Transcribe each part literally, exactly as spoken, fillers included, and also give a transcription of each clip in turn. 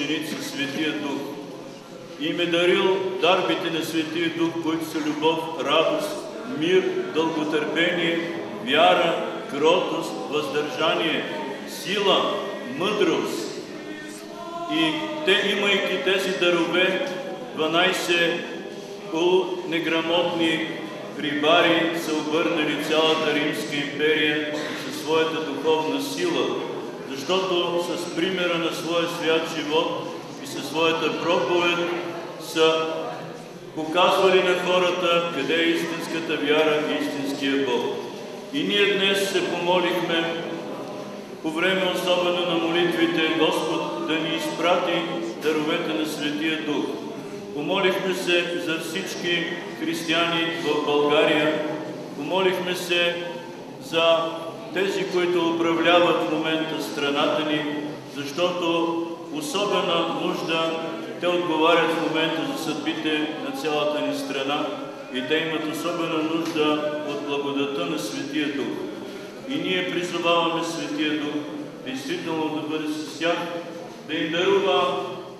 ученици Светия Дух. И им е дарил дарбите на Светия Дух, които са любов, радост, мир, дълготърпение, вяра, кротост, въздържание, сила, мъдрост. И те, имайки тези дарове, дванайсет полунеграмотни рибари са обърнали цялата Римска империя със своята духовна сила, защото с примера на своя свят живот и със своята проповед са показвали на хората къде е истинската вяра и истинския Бог. И ние днес се помолихме по време особено на молитвите Господ да ни изпрати даровете на Светия Дух. Помолихме се за всички християни в България, помолихме се за тези, които управляват в момента страната ни, защото особена нужда те отговарят в момента за съдбите на цялата ни страна и те имат особена нужда от благодата на Светия Дух. И ние призоваваме Светия Дух действително да бъде с тях, да им дарува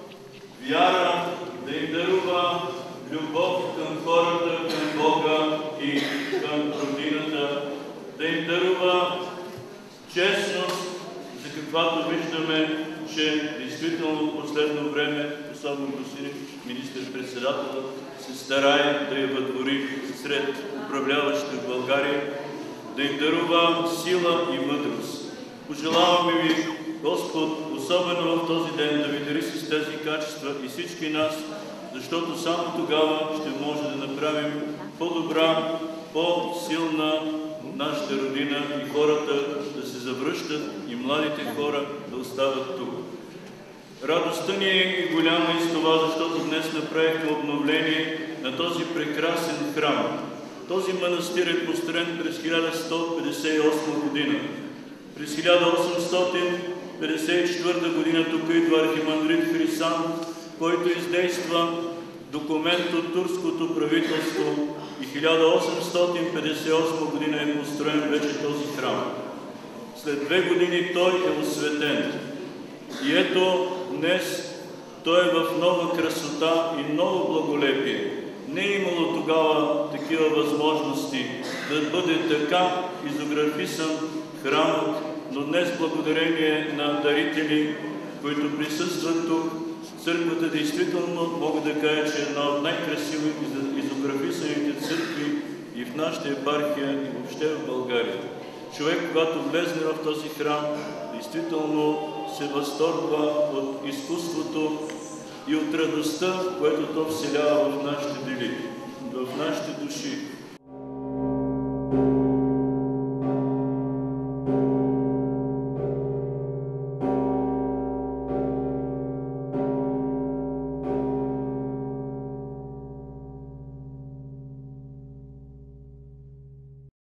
вяра, да им дарува любов към хората, към Бога и към родината, да им дарува честност, за каквато виждаме, че действително в последно време, особено господин министър-председател, се старае да я въдвори сред управляващите в България, да им дарува сила и мъдрост. Пожелаваме ви, Господ, особено в този ден, да ви дари с тези качества и всички нас, защото само тогава ще може да направим по-добра, по-силна нашата родина и хората да се завръщат и младите хора да остават тук. Радостта ни е голяма и с това, защото днес направихме обновление на този прекрасен храм. Този манастир е построен през хиляда сто петдесет и осма година. През хиляда осемстотин петдесет и четвърта година тук идва архимандрит Хрисант, който издейства документ от турското правителство и хиляда осемстотин петдесет и осма година е построен вече този храм. След две години той е осветен. И ето днес той е в нова красота и ново благолепие. Не е имало тогава такива възможности да бъде така изографисан храмът, но днес благодарение на дарители, които присъстват тук, църквата действително мога да кажа, че е една от най-красиво изографисаните църкви и в нашата епархия, и въобще в България. Човек, когато влезне в този храм, действително се възторгва от изкуството и от радостта, което то вселява в нашите дели, в нашите души.